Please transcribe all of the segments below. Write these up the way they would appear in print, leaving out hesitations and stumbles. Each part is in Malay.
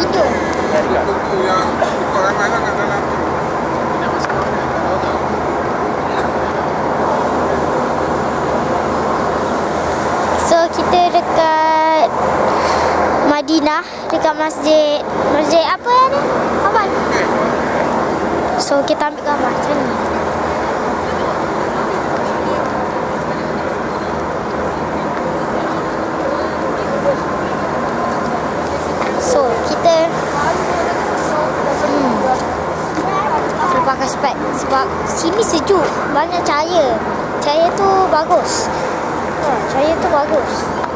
Video. Itu yang ikut ramai lah kat dalam tu. Nak masuk mana? Kalau tak. So kita dekat Madinah, dekat masjid apa ni? Aman. So kita ambil gambar macam ni. So kita pakai spek sebab sini sejuk, banyak cahaya. Cahaya tu bagus. Cahaya tu bagus.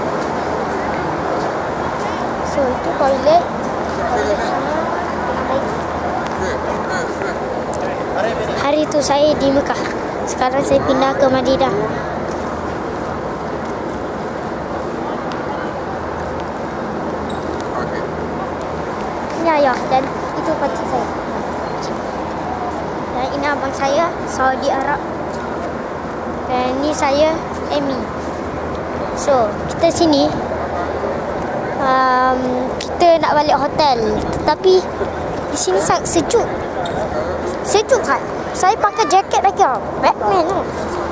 So itu toilet. Toilet sana. Hari tu saya di Mekah. Sekarang saya pindah ke Madinah. Ya, dan itu pakcik saya. Dan ini abang saya, Saudi Arab. Dan ini saya, Amy. So, kita sini. Kita nak balik hotel. Tetapi, di sini sangat sejuk. Sejuk kan? Saya pakai jaket lagi. Batman tu.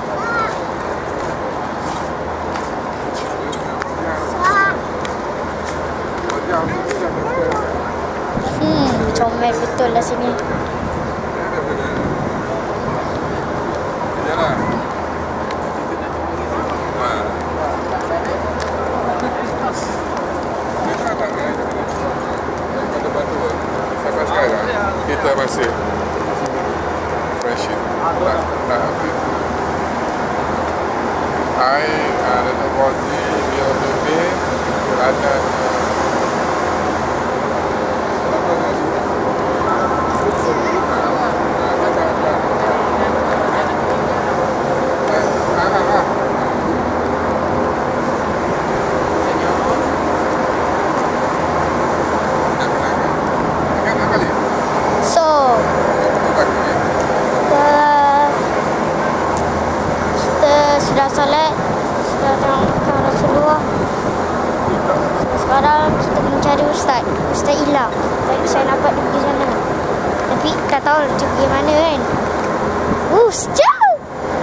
Comel betul lah sini. Yalah. Sampai sekarang kita masih friendship. Tak habis. Datuk Fauzi, dia lebih ada sudah solat, sudah tengok Rasulullah. Sekarang kita mencari Ustaz hilang. Tadi saya nampak dia pergi sana, tapi tak tahu dia pergi mana kan. Sejauh.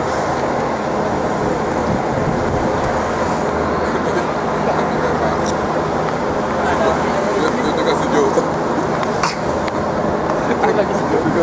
dia tengah sejuk. Lagi sejuk juga.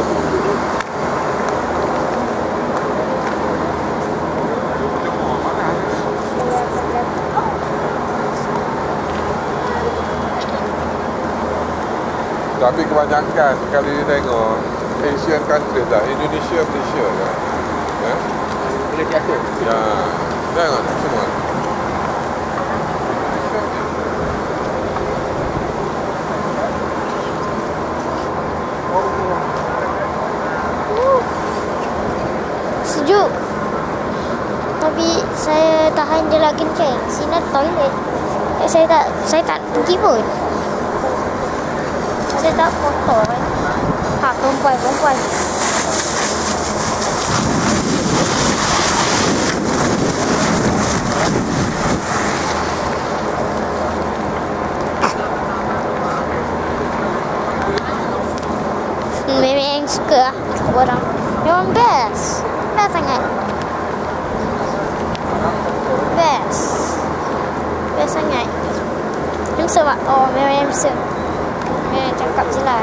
Tapi kebanyakan kalau you tengok Asian country dah, Indonesia, Malaysia kan. Boleh diatur. Ya, tengok semua. Sejuk. Tapi saya tahan je lah kencing. Sini ada toilet. Saya tak pergi pun. Saya tak kotor kan. Perempuan. Memang suka lah orang. Memang best. Best sangat. Best sangat. Hamster tak? Oh, memang hamster. Memang cakap je lah.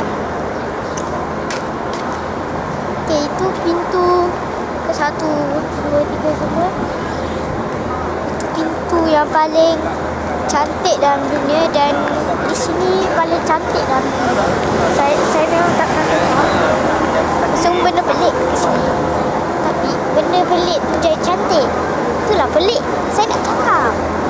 Okay, itu pintu ke 1, 2, 3 semua. Itu pintu yang paling cantik dalam dunia dan di sini paling cantik dalam dunia. Saya memang tak pernah tengok semua benda pelik di sini. Tapi benda pelik tu jadi cantik. Itulah pelik. Saya nak cakap.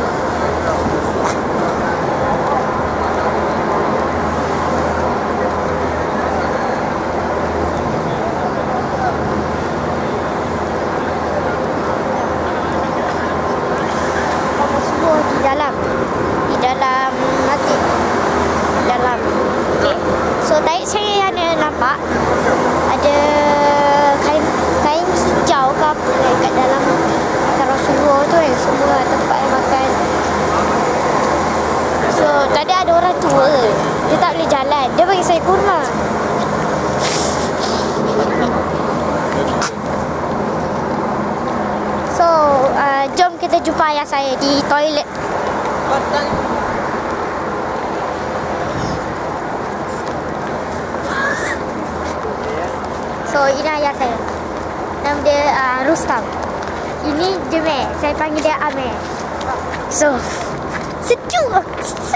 Di dalam masjid. Okay. So tadi saya ada nampak ada kain hijau ke apa kat dalam makan Rasulullah tu kan, semua tempat yang makan. So tadi ada orang tua, dia tak boleh jalan. kurma. So, jom kita jumpa ayah saya di toilet. So, ini ayah saya. Nama dia Rustam. Ini Jemeh. Saya panggil dia Amir. So, sejuk.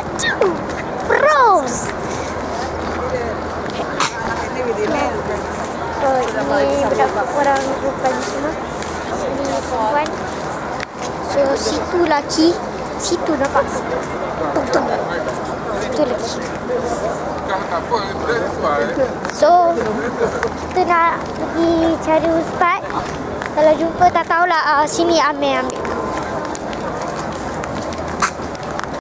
Froze. So, ini beberapa orang bukan semua. Sini perempuan. So, situ laki. Situ nampak. Tung. Situ laki. So, kita nak pergi cari ustaz. Kalau jumpa tak tahulah sini Amir ambil.